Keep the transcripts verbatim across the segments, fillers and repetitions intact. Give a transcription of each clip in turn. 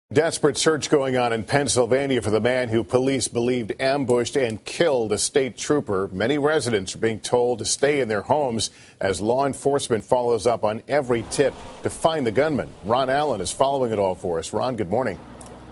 Desperate search going on in Pennsylvania for the man who police believed ambushed and killed a state trooper. Many residents are being told to stay in their homes as law enforcement follows up on every tip to find the gunman. Ron Allen is following it all for us. Ron, good morning.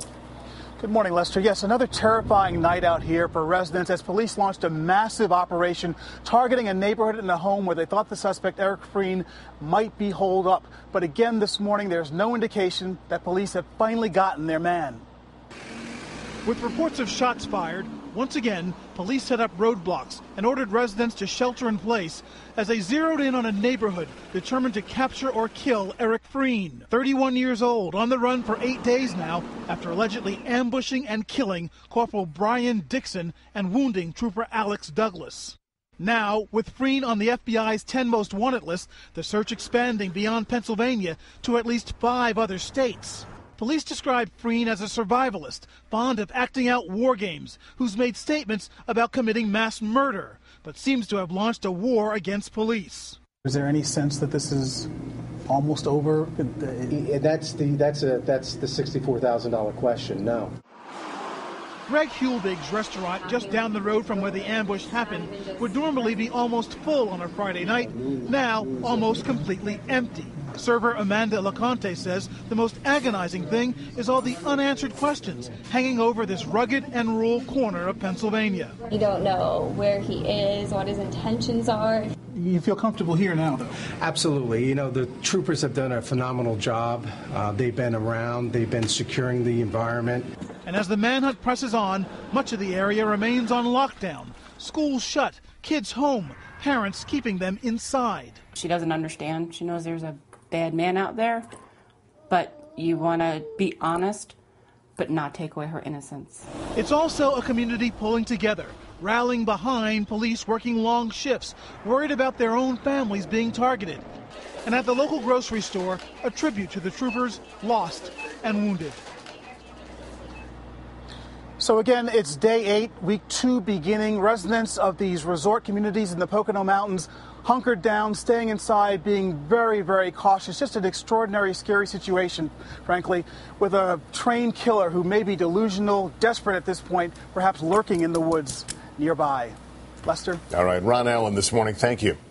Good morning, Lester. Yes, another terrifying night out here for residents as police launched a massive operation targeting a neighborhood and a home where they thought the suspect, Eric Frein, might be holed up. But again this morning, there's no indication that police have finally gotten their man. With reports of shots fired, once again, police set up roadblocks and ordered residents to shelter in place as they zeroed in on a neighborhood determined to capture or kill Eric Frein, thirty-one years old, on the run for eight days now after allegedly ambushing and killing Corporal Brian Dixon and wounding Trooper Alex Douglas. Now, with Frein on the F B I's ten most wanted list, the search expanding beyond Pennsylvania to at least five other states. Police describe Frein as a survivalist, fond of acting out war games, who's made statements about committing mass murder, but seems to have launched a war against police. Is there any sense that this is almost over? That's the that's a that's the sixty-four thousand dollar question. No. Greg Hulbig's restaurant, just down the road from where the ambush happened, would normally be almost full on a Friday night, now almost completely empty. Server Amanda LaConte says the most agonizing thing is all the unanswered questions hanging over this rugged and rural corner of Pennsylvania. You don't know where he is, what his intentions are. You feel comfortable here now, though? Absolutely. You know, the troopers have done a phenomenal job. Uh, they've been around. They've been securing the environment. And as the manhunt presses on, much of the area remains on lockdown. Schools shut, kids home, parents keeping them inside. She doesn't understand. She knows there's a bad man out there, but you want to be honest, but not take away her innocence. It's also a community pulling together, rallying behind police working long shifts, worried about their own families being targeted. And at the local grocery store, a tribute to the troopers lost and wounded. So again, it's day eight, week two beginning. Residents of these resort communities in the Pocono Mountains hunkered down, staying inside, being very, very cautious. Just an extraordinary, scary situation, frankly, with a trained killer who may be delusional, desperate at this point, perhaps lurking in the woods nearby. Lester? All right, Ron Allen this morning, thank you.